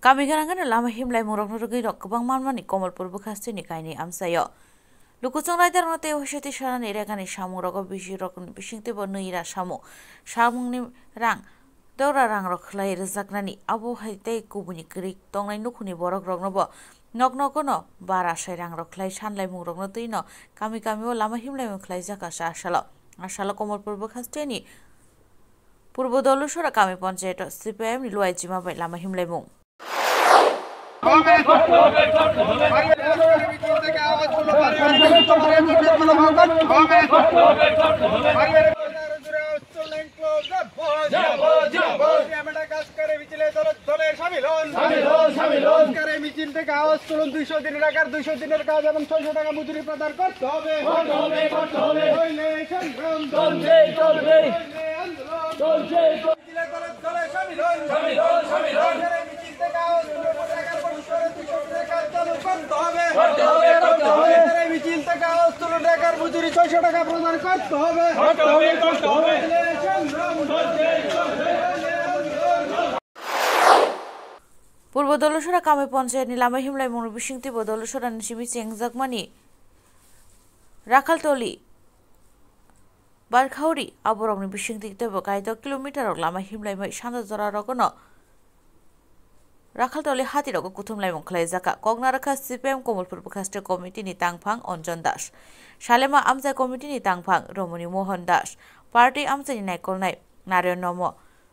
Kami ganang lama himlai murok nurugi rok kebang manmani Komalpur Bukasti ni kaini amsayo. Lukucong raidar note hoshati sharan irekani shamu rogo bishi rok bishingte bo nuira shamu shamung ni rang dora rang rok khlai rejaknani abo haite kubuni krik tongnai nukuni borok rok no bo nok no bara shai rang rok khlai sanlai mung rok no tuino kami o lama himlai mung khlai jaka asalo Komalpur Bukasti ni Purbo Dolusora kami panchayat CPM ni luai jima bai lama himlai mung মিছিল থেকে আওয়াজ তুলুন 200 দিনের টাকার 200 দিনের কাজ এবং 600 টাকা মজুরি প্রদান করতে হবে মিছিল থেকে আওয়াজ তুলুন টাকার মজুরি 600 টাকা প্রদান করতে হবে Purbo Dolusora kami panchayat ni lama himlai mung bishingti bo Dolusora ni sibi chengjakmani Rakhaltoli Barkhauri aborok ni bishingti tebo kaito kilometer rok lama himlai mai sanda jora rogono Rakhaltoli hati rok kuthumlai mung khlai jaka Kognaraka CPM Komalpur Bukasti Committee ni Tangphang Onjon Das Shalema Amjai Committee ni Tangphang Romani Mohan Das Party Amjai ni Naikolnai Narayan Nomo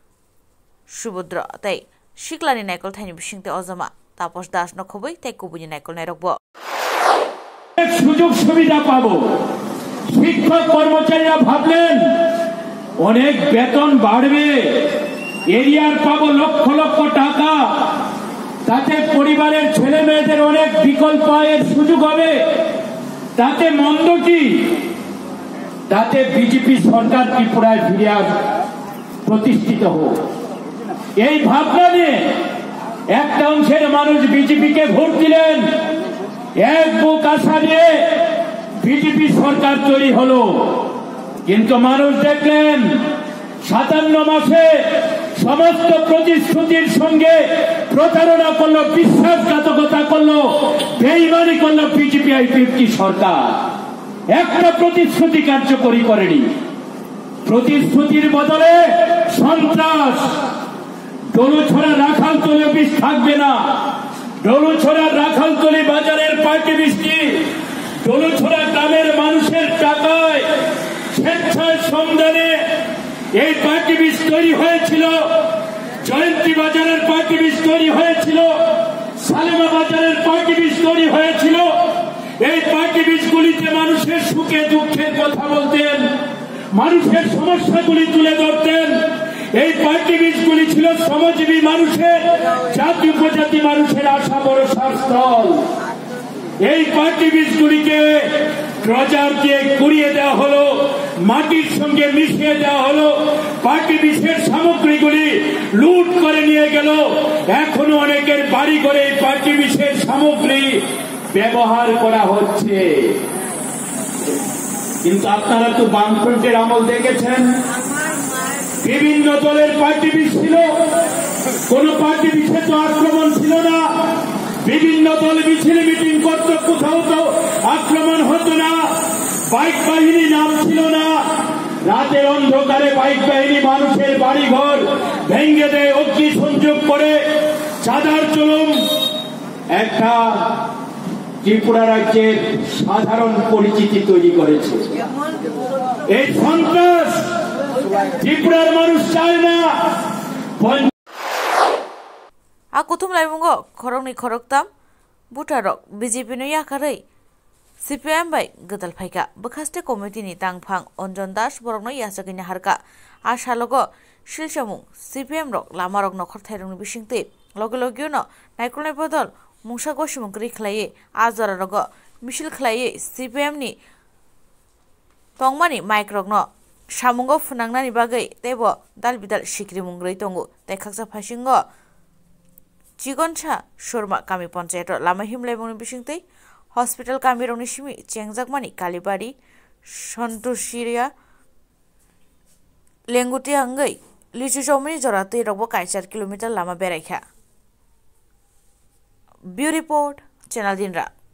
Subudra tai Shiklani Naikol Thaini Bishingte Ozama Tapos Das Nokhobai Tai Kubuni Naikol Nairokbo সুযোগ সুবিধা পাবো শিক্ষক কর্মচারীরা ভাবলেন অনেক বেতন বাড়বে এরিয়ার পাবো লক্ষ লক্ষ টাকা তাতে পরিবারের ছেলে মেয়েদের অনেক বিকল্প আয়ের সুযোগ হবে তাতে মন্দ কি তাতে বিজেপি সরকার ত্রিপুরায় ফিরে প্রতিষ্ঠিত হোক এই ভাবনা নিয়ে একটা অংশের মানুষ বিজেপিকে ভোট দিলেন এক বুক আশা নিয়ে বিজেপি সরকার তৈরি হলো কিন্তু মানুষ দেখলেন 57 মাসে সমস্ত প্রতিশ্রুতির সঙ্গে প্রতারণা করলো বিশ্বাসঘাতকতা করলো বেঈমানি করলো বিজেপি আইপিএফটি সরকার একটা প্রতিশ্রুতি কার্যকরী করেনি প্রতিশ্রুতির বদলে সন্ত্রাস ডলুছড়া রাখালতলি অফিস থাকবে না ডলুছড়া রাখালতলি বাজারের পার্টি বৃষ্টি ডলুছড়া গ্রামের মানুষের টাকায় স্বেচ্ছায় শ্রমদানে এই পার্টি বীজ তৈরি হয়েছিল জয়ন্তী বাজারের পার্টি বীজ তৈরি হয়েছিল সালেমা বাজারের পার্টি বীজ তৈরি হয়েছিল এই পার্টি বীজগুলিতে মানুষের সুখে দুঃখের কথা বলতেন মানুষের সমস্যাগুলি তুলে ধরতেন এই পার্টি বীজগুলি ছিল শ্রমজীবী মানুষের জাতি উপজাতি মানুষের আশা ভরসার স্থল এই পার্টি বীজগুলিকে প্রচার দিয়ে কুড়িয়ে দেওয়া হলো মাটির সঙ্গে মিশিয়ে দেওয়া হলো পার্টি বীজের সামগ্রীগুলি লুট করে নিয়ে গেল এখনো অনেকের বাড়ি করে এই পার্টি বীজের সামগ্রী ব্যবহার করা হচ্ছে কিন্তু আপনারা তো বামফ্রন্টের আমল দেখেছেন বিভিন্ন দলের পার্টি বীজ ছিল কোন পার্টি বীজে তো আক্রমণ ছিল না বিভিন্ন দল মিছিল মিটিং করত কোথাও তো আক্রমণ হতো না বাইক বাহিনী নাম ছিল না রাতের অন্ধকারে বাইক বাহিনী মানুষের বাড়িঘর ভেঙে দেয় অগ্নি সংযোগ করে চাঁদার জুলুম একটা ত্রিপুরা রাজ্যের সাধারণ পরিচিতি তৈরি করেছে এই সন্ত্রাস ত্রিপুরার মানুষ চায় না Akutum laimungo khorong ni khoroktam butarok BJP no yakarei CPM bai gadal phaika Bukasti Committee ni Tangphang Onjon Das borok no yasagini harka ashalogo shilshamung CPM rok lamarok nokhor thairong ni bisingte logio no naikolnai bodol mungsa goshimung kri khlaiye azara rogo misil khlaiye CPM ni tongmani mic rok no samungo funangnani bagai tebo dalbidal sikri mungrei tongo tekhaksa phasingo Chigoncha Shurma kami panchayat lama himlai mung bisingtei hospital kami rong ni simi chengjakmani Kalibari Santoshiriya Lenguti hangai lichu chomni jora tei rokbo kaisar kilometer lama beraikha bureau report channel দিনরাত।